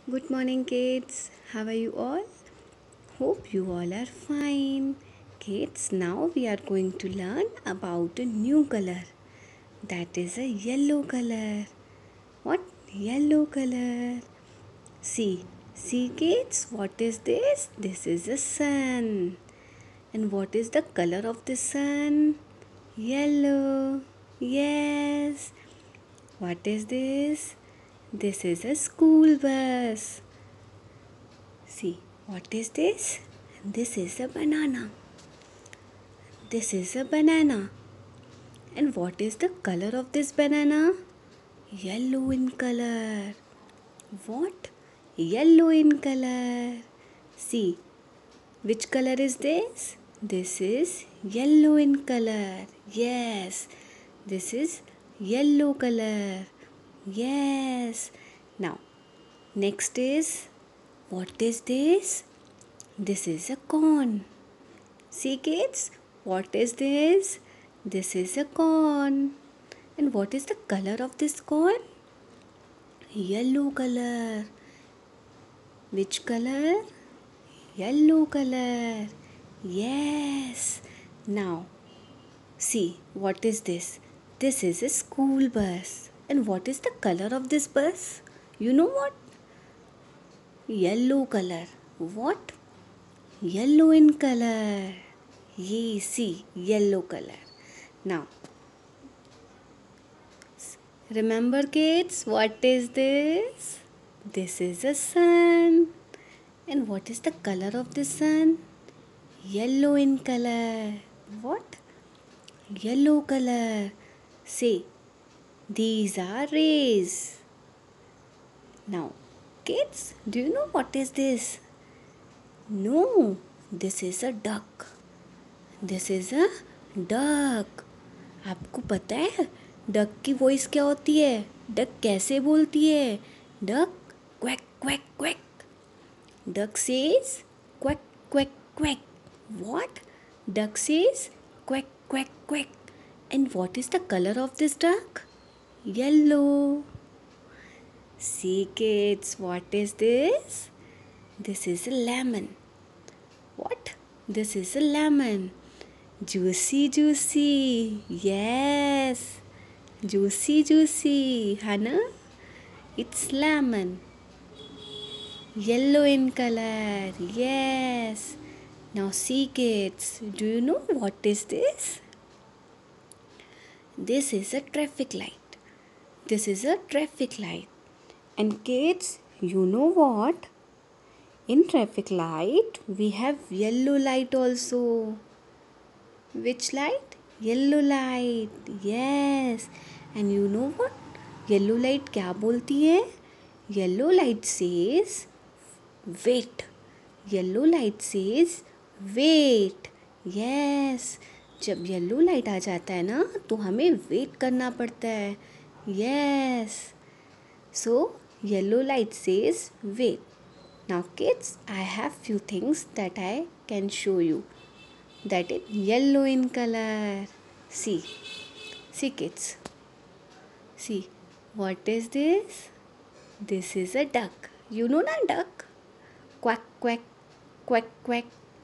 Good morning, kids. How are you all? Hope you all are fine. Kids, now we are going to learn about a new color. That is a yellow color. What? Yellow color. See, kids, what is this? This is a sun. And what is the color of the sun? Yellow. Yes. What is this? This is a school bus. See, what is this? This is a banana. This is a banana. And what is the color of this banana? Yellow in color. What? Yellow in color. See, which color is this? This is yellow in color. Yes, this is yellow color. Yes. Now, next is, what is this? This is a corn. See, kids, what is this? This is a corn. And what is the color of this corn? Yellow color. Which color? Yellow color. Yes. Now, see, what is this? This is a school bus. And what is the color of this bus? You know what? Yellow color. What? Yellow in color. Ye see, yellow color. Now, remember, kids, what is this? This is a sun. And what is the color of the sun? Yellow in color. What? Yellow color. Say, these are rays. Now, kids, do you know what is this? No, this is a duck. This is a duck. आपको पता है duck की voice क्या होती है? Duck कैसे बोलती है? Duck quack quack quack. Duck says quack quack quack. What? Duck says quack quack quack. And what is the color of this duck? Yellow. See, kids, what is this? This is a lemon. What? This is a lemon. Juicy, juicy. Yes. Juicy, juicy. Hana? It's lemon. Yellow in color. Yes. Now see, kids. Do you know what is this? This is a traffic light. This is a traffic light. And kids, you know what? In traffic light, we have yellow light also. Which light? Yellow light. Yes. And you know what? Yellow light क्या बोलती है? Yellow light says wait. Yellow light says wait. Yes. जब yellow light आ जाता है ना तो हमें वेट करना पड़ता है. Yes. So yellow light says wait. Now kids, I have few things that I can show you. That is yellow in color. See kids. See, what is this? This is a duck. You know na duck? Quack quack quack quack.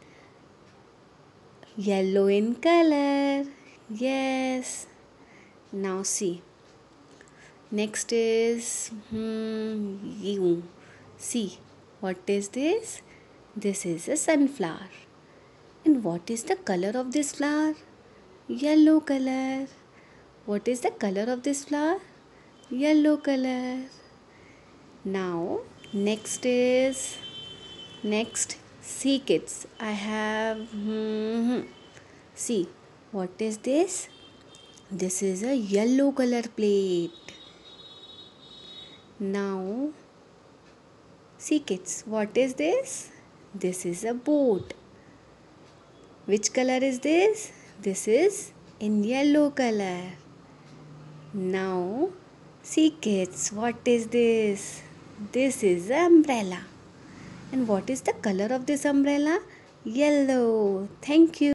Yellow in color. Yes. Now see. Next is you. See, what is this? This is a sunflower. And what is the color of this flower? Yellow color. What is the color of this flower? Yellow color. Now, next, see kids, I have, see, what is this? This is a yellow color plate. Now, see kids, what is this? This is a boat. Which color is this? This is in yellow color. Now, see kids, what is this? This is an umbrella. And what is the color of this umbrella? Yellow. Thank you.